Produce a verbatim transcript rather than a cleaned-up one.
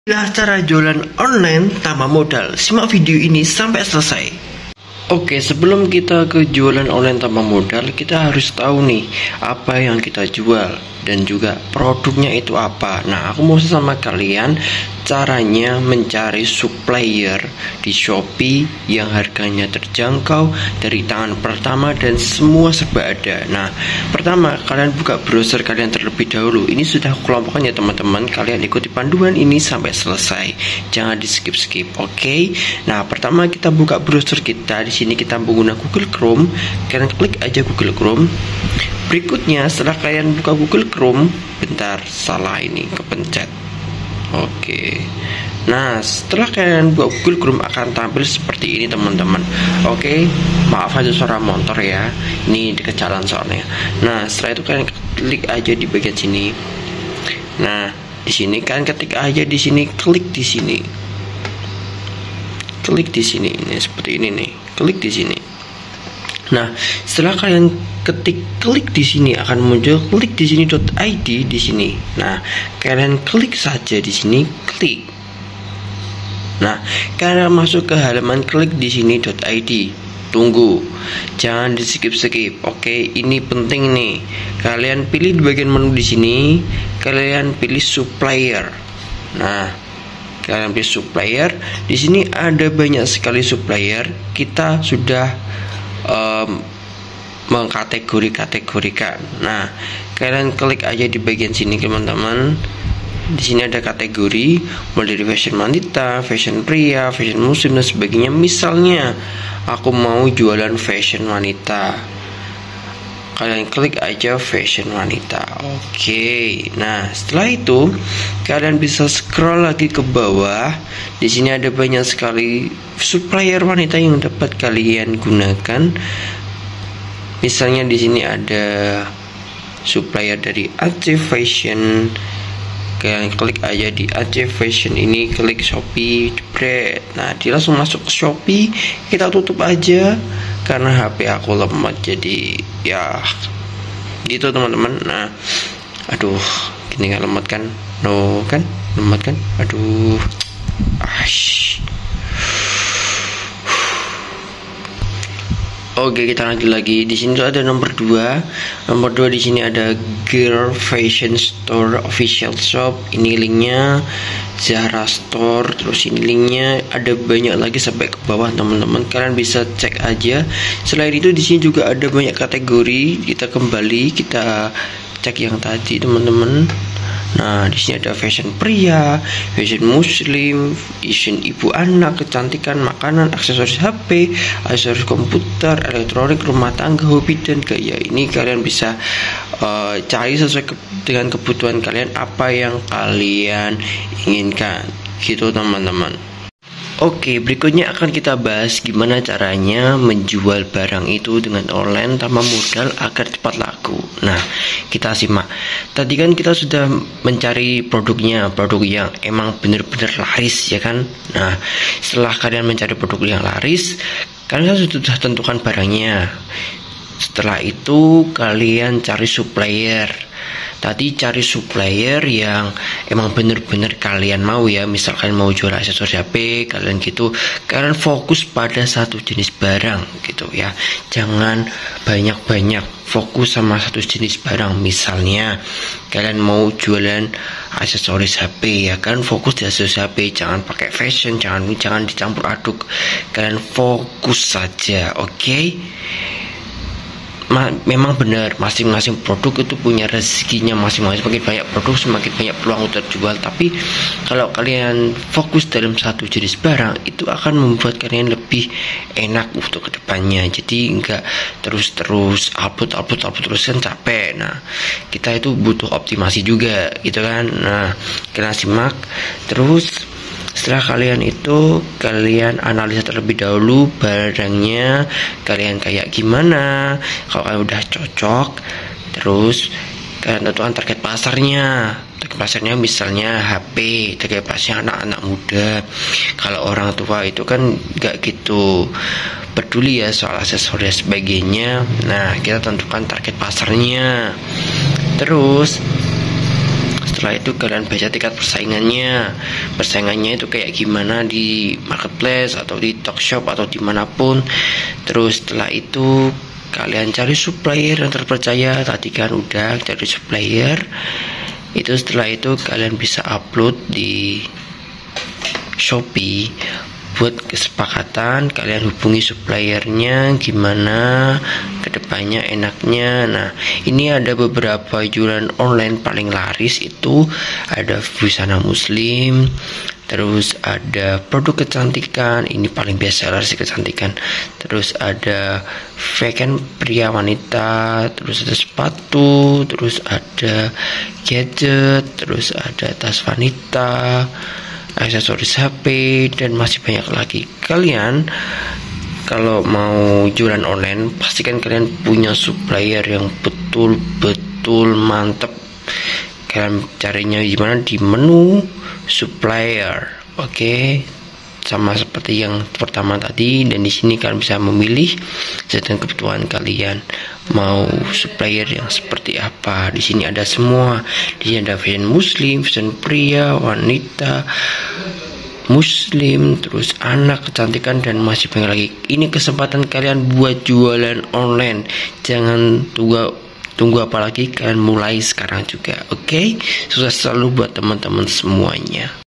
Inilah cara jualan online tanpa modal. Simak video ini sampai selesai. Oke, sebelum kita ke jualan online tanpa modal, kita harus tahu nih apa yang kita jual dan juga produknya itu apa. Nah, aku mau sama kalian caranya mencari supplier di Shopee yang harganya terjangkau dari tangan pertama dan semua serba ada. Nah, pertama kalian buka browser kalian terlebih dahulu. Ini sudah aku kelompokkan ya teman-teman. Kalian ikuti panduan ini sampai selesai. Jangan di skip-skip, oke? Okay? Nah, pertama kita buka browser kita. Di sini kita menggunakan Google Chrome. Kalian klik aja Google Chrome. Berikutnya setelah kalian buka Google Chrome, bentar salah ini kepencet. Oke. Nah, setelah kalian buka Google Chrome akan tampil seperti ini teman-teman. Oke, maaf aja suara motor ya. Ini dekat jalan soalnya. Nah, setelah itu kalian klik aja di bagian sini. Nah, di sini kalian ketik aja di sini, klik di sini. Klik di sini. Ini seperti ini nih. Klik di sini. Nah, setelah kalian ketik klik di sini akan muncul klik di sini .id di sini. Nah, kalian klik saja di sini, klik. Nah, kalian masuk ke halaman klik di sini .id. Tunggu, jangan di skip-skip. Oke, ini penting nih. Kalian pilih di bagian menu di sini, kalian pilih supplier. Nah, kalian pilih supplier. Di sini ada banyak sekali supplier. Kita sudah um, mengkategori-kategorikan. Nah, kalian klik aja di bagian sini teman-teman. Di sini ada kategori mulai dari fashion wanita, fashion pria, fashion muslim dan sebagainya. Misalnya aku mau jualan fashion wanita, kalian klik aja fashion wanita. Oke. Nah, setelah itu kalian bisa scroll lagi ke bawah. Di sini ada banyak sekali supplier wanita yang dapat kalian gunakan. Misalnya di sini ada supplier dari Active Fashion. Kalian klik aja di Active Fashion ini, klik Shopee, jebret. Nah, dia langsung masuk ke Shopee. Kita tutup aja karena H P aku lemot, jadi ya gitu teman-teman. Nah, aduh, gini nggak lemot kan? No kan? Lemot kan? Aduh. Ash. Oke, kita lanjut lagi. Di sini tuh ada nomor dua. Nomor dua di sini ada Girl Fashion Store Official Shop. Ini linknya Zara Store. Terus ini linknya ada banyak lagi sampai ke bawah teman-teman. Kalian bisa cek aja. Selain itu di sini juga ada banyak kategori. Kita kembali kita cek yang tadi teman-teman. Nah, di sini ada fashion pria, fashion muslim, fashion ibu anak, kecantikan, makanan, aksesoris H P, aksesoris komputer, elektronik, rumah tangga, hobi dan gaya. Ini kalian bisa uh, cari sesuai ke dengan kebutuhan kalian, apa yang kalian inginkan. Gitu teman-teman. Oke, berikutnya akan kita bahas gimana caranya menjual barang itu dengan online tanpa modal agar cepat laku. Nah, kita simak. Tadi kan kita sudah mencari produknya, produk yang emang benar-benar laris ya kan. Nah, setelah kalian mencari produk yang laris, kalian sudah tentukan barangnya. Setelah itu kalian cari supplier. Tadi cari supplier yang emang bener-bener kalian mau ya. Misalkan mau jual aksesoris H P, kalian gitu, kalian fokus pada satu jenis barang gitu ya. Jangan banyak-banyak, fokus sama satu jenis barang. Misalnya kalian mau jualan aksesoris H P ya kan, fokus di aksesoris H P. Jangan pakai fashion, jangan jangan dicampur aduk. Kalian fokus saja, oke? Okay? Memang benar, masing-masing produk itu punya rezekinya masing-masing. Semakin banyak produk semakin banyak peluang untuk terjual. Tapi kalau kalian fokus dalam satu jenis barang, itu akan membuat kalian lebih enak untuk kedepannya. Jadi enggak terus-terus upload upload upload terus kan capek. Nah, kita itu butuh optimasi juga gitu kan. Nah, kalian simak terus. Setelah kalian itu kalian analisa terlebih dahulu barangnya kalian kayak gimana. Kalau kalian udah cocok, terus kalian tentukan target pasarnya. Target pasarnya misalnya H P, target pasarnya anak-anak muda. Kalau orang tua itu kan nggak gitu peduli ya soal aksesoris dan sebagainya. Nah, kita tentukan target pasarnya. Terus setelah itu kalian baca tingkat persaingannya. Persaingannya itu kayak gimana di marketplace atau di Tokshop atau dimanapun. Terus setelah itu kalian cari supplier yang terpercaya. Tadi kan udah cari supplier. Itu setelah itu kalian bisa upload di Shopee. Buat kesepakatan kalian hubungi suppliernya gimana kedepannya enaknya. Nah, ini ada beberapa jualan online paling laris, itu ada busana muslim, terus ada produk kecantikan, ini paling best seller sih kecantikan, terus ada fashion pria wanita, terus ada sepatu, terus ada gadget, terus ada tas wanita, aksesoris H P, dan masih banyak lagi. Kalian kalau mau jualan online, pastikan kalian punya supplier yang betul-betul mantep. Kalian carinya gimana? Di menu supplier, oke okay? Sama seperti yang pertama tadi, dan di sini kalian bisa memilih sesuai kebutuhan kalian mau supplier yang seperti apa. Di sini ada semua. Di sini ada fashion muslim, fashion pria, wanita, muslim, terus anak, kecantikan, dan masih banyak lagi. Ini kesempatan kalian buat jualan online. Jangan tunggu tunggu apalagi, kalian mulai sekarang juga. Oke, okay? Sukses selalu buat teman-teman semuanya.